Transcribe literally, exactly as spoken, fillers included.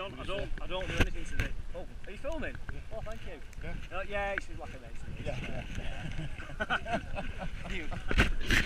John, I don't, I don't do anything to this. Oh, are you filming? Yeah. Oh, thank you. Yeah. Uh, yeah, it's like a mention. Yeah. yeah. You.